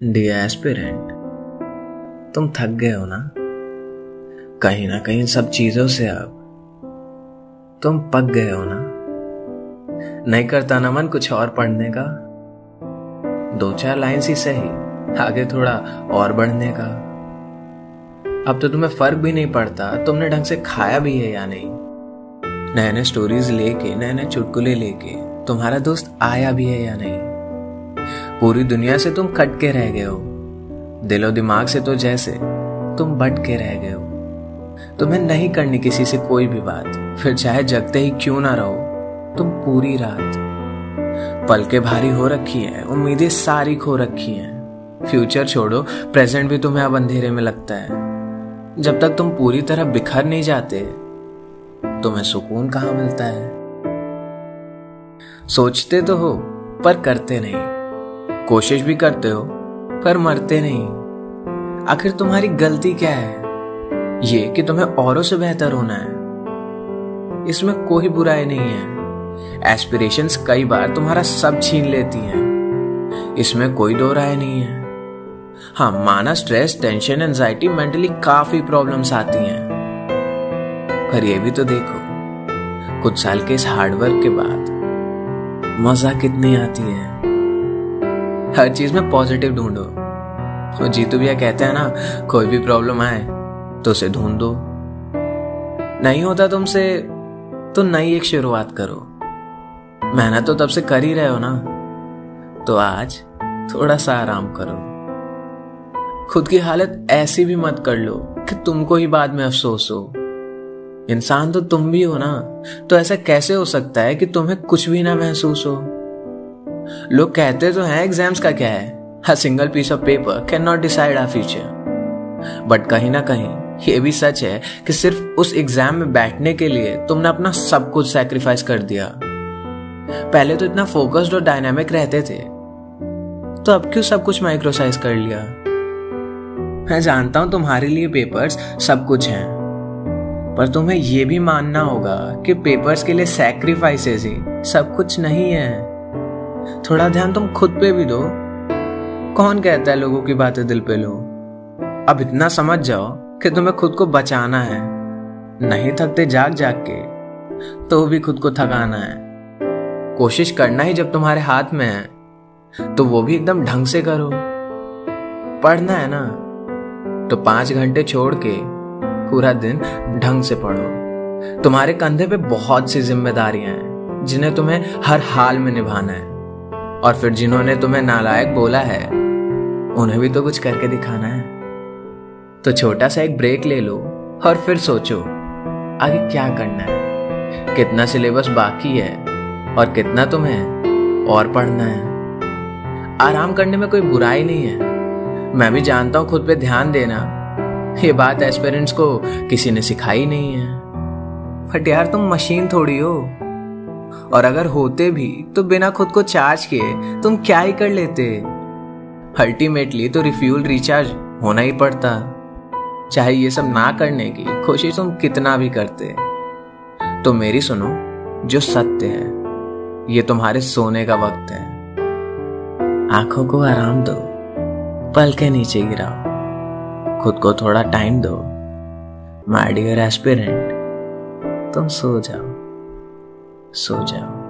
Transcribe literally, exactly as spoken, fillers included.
Dear aspirant, तुम थक गए हो ना कहीं ना कहीं सब चीजों से। अब तुम पक गए हो ना, नहीं करता ना मन कुछ और पढ़ने का। दो चार लाइन ही सही, आगे थोड़ा और बढ़ने का। अब तो तुम्हें फर्क भी नहीं पड़ता तुमने ढंग से खाया भी है या नहीं। नए नए स्टोरीज लेके, नए नए चुटकुले लेके तुम्हारा दोस्त आया भी है या नहीं। पूरी दुनिया से तुम कट के रह गए हो, दिलो दिमाग से तो जैसे तुम बट के रह गए हो। तुम्हें नहीं करनी किसी से कोई भी बात, फिर चाहे जगते ही क्यों ना रहो तुम पूरी रात। पलके भारी हो रखी है, उम्मीदें सारी खो रखी हैं। फ्यूचर छोड़ो, प्रेजेंट भी तुम्हें अब अंधेरे में लगता है। जब तक तुम पूरी तरह बिखर नहीं जाते तुम्हें सुकून कहाँ मिलता है। सोचते तो हो पर करते नहीं, कोशिश भी करते हो पर मरते नहीं। आखिर तुम्हारी गलती क्या है, ये कि तुम्हें औरों से बेहतर होना है। इसमें कोई बुराई नहीं है। एस्पिरेशंस कई बार तुम्हारा सब छीन लेती हैं, इसमें कोई दो राय नहीं है। हाँ माना, स्ट्रेस, टेंशन, एंजाइटी, मेंटली काफी प्रॉब्लम्स आती हैं, पर ये भी तो देखो कुछ साल के इस हार्डवर्क के बाद मजा कितनी आती है। हर चीज में पॉजिटिव ढूंढो। और जीतू भैया कहते हैं ना, कोई भी प्रॉब्लम आए तो उसे ढूंढ दो। नहीं होता तुमसे तो नई एक शुरुआत करो। मेहनत तो तब से कर ही रहे हो ना, तो आज थोड़ा सा आराम करो। खुद की हालत ऐसी भी मत कर लो कि तुमको ही बाद में अफसोस हो। इंसान तो तुम भी हो ना, तो ऐसा कैसे हो सकता है कि तुम्हें कुछ भी ना महसूस हो। लोग कहते तो हैं एग्जाम्स का क्या है, a single piece of paper cannot decide our future, but कहीं ना कहीं ये भी सच है कि सिर्फ उस एग्जाम में बैठने के लिए तुमने अपना सब कुछ सैक्रिफाइस कर दिया। पहले तो इतना फोकस्ड और डायनामिक रहते थे, तो अब क्यों सब कुछ माइक्रोसाइज कर लिया। मैं जानता हूं तुम्हारे लिए पेपर्स सब कुछ हैं, पर तुम्हें यह भी मानना होगा कि पेपर्स के लिए सैक्रिफाइसेस ही सब कुछ नहीं है। थोड़ा ध्यान तुम खुद पे भी दो। कौन कहता है लोगों की बातें दिल पे लो। अब इतना समझ जाओ कि तुम्हें खुद को बचाना है। नहीं थकते जाग जाग के तो भी खुद को थकाना है। कोशिश करना ही जब तुम्हारे हाथ में है तो वो भी एकदम ढंग से करो। पढ़ना है ना तो पांच घंटे छोड़ के पूरा दिन ढंग से पढ़ो। तुम्हारे कंधे पे बहुत सी जिम्मेदारियां हैं जिन्हें तुम्हें हर हाल में निभाना है, और फिर जिन्होंने तुम्हें नालायक बोला है उन्हें भी तो कुछ करके दिखाना है। तो छोटा सा एक ब्रेक ले लो और फिर सोचो आगे क्या करना है, कितना सिलेबस बाकी है और कितना तुम्हें और पढ़ना है। आराम करने में कोई बुराई नहीं है। मैं भी जानता हूं खुद पे ध्यान देना, ये बात एस्पिरेंट्स को किसी ने सिखाई नहीं है। बट यार तुम मशीन थोड़ी हो, और अगर होते भी तो बिना खुद को चार्ज किए तुम क्या ही कर लेते। अल्टीमेटली तो रिफ्यूल रिचार्ज होना ही पड़ता, चाहे ये सब ना करने की कोशिश तुम कितना भी करते। तो मेरी सुनो, जो सत्य है ये तुम्हारे सोने का वक्त है। आंखों को आराम दो, पलके नीचे गिराओ, खुद को थोड़ा टाइम दो। माय डियर एस्पिरेंट, तुम सो जाओ, सो जाओ।